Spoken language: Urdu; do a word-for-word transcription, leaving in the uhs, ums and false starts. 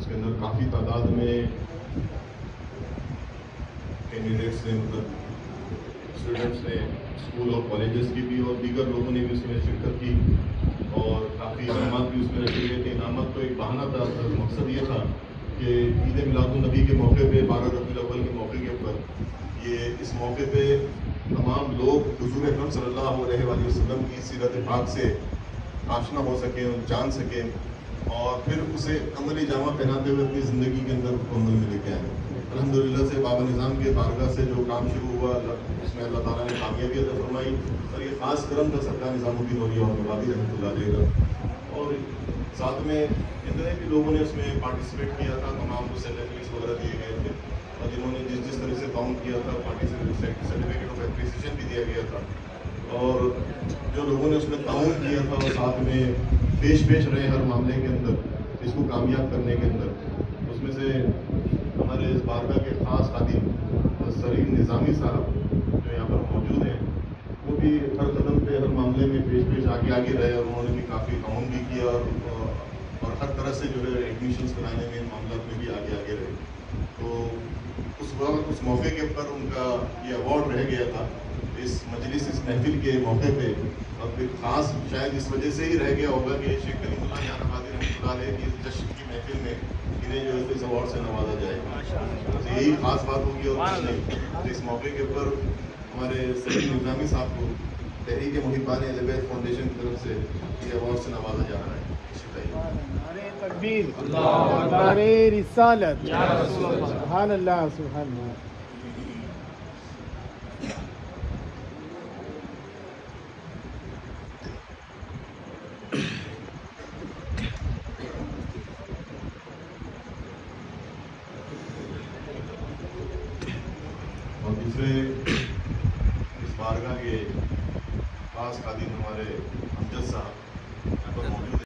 کے اندر کافی تعداد میں کینڈیڈیٹس نے، مطلب اسٹوڈنٹس نے، اسکول اور کالجز کی بھی اور دیگر لوگوں نے بھی اس میں شرکت کی اور کافی انعامات بھی اس میں رکھے گئے تھے. انعامات تو ایک بہانہ تھا، مقصد یہ تھا کہ عید میلاد النبی کے موقع پہ، بارہ ربیع الاول کے موقع کے اوپر، یہ اس موقع پہ تمام لوگ حضور اکرم صلی اللہ علیہ وآلہ وسلم کی سیرت پاک سے آشنا ہو سکیں، جان سکیں اور پھر اسے عملی جامہ پہناتے ہوئے اپنی زندگی کے اندر عمل میں لے کے آئیں. الحمدللہ سے بابا نظام کے بارگاہ سے جو کام شروع ہوا، اس میں اللہ تعالیٰ نے کامیابی عطا فرمائی اور یہ خاص کرم تھا سرکار نظام الدین اولیاء اور مبادی رحمۃ اللہ علیہ کا. اور ساتھ میں جتنے بھی لوگوں نے اس میں پارٹیسپیٹ کیا تھا، تمام کو سیلیبریٹس وغیرہ دیے گئے تھے اور جنہوں نے جس جس طرح سے کاؤنٹ کیا تھا، سرٹیفکیٹ آف اپریسیشن بھی دیا گیا تھا. اور جو لوگوں نے اس میں تعاون کیا تھا اور ساتھ میں پیش پیش رہے ہر معاملے کے اندر اس کو کامیاب کرنے کے اندر، اس میں سے ہمارے اس بارگاہ کے خاص خادم سلیم نظامی صاحب جو یہاں پر موجود ہیں، وہ بھی ہر قدم پہ ہر معاملے میں پیش پیش آگے آگے رہے اور انہوں نے بھی کافی تعاون بھی کیا اور اور ہر طرح سے جو ہے ایڈمیشنس کرانے میں معاملات میں بھی آگے آگے رہے. تو اس وقت اس موقع کے اوپر ان کا یہ ایوارڈ رہ گیا تھا اس مجلس، اس محفل کے موقع پہ. اور پھر خاص شاید اس وجہ سے ہی رہ گیا ہوگا کہ شیخ کلیم اللہ جان آبادی رحمۃ اللہ علیہ کی جشن کی محفل میں انہیں جو ہے اس ایوارڈ سے نوازا جائے. تو یہی خاص بات ہوگی اور کچھ نہیں. اس موقع کے اوپر ہمارے سلیم نظامی صاحب کو تحریک محبان اہل بیت فاؤنڈیشن کی طرف سے یہ ایوارڈ سے نوازا جا رہا ہے. نعرہ تکبیر، نعرہ رسالت، سبحان اللہ سبحان اللہ. اور دوسرے اس بارگاہ کے خاص خادم ہمارے امجد صاحب یہاں پر موجود ہیں.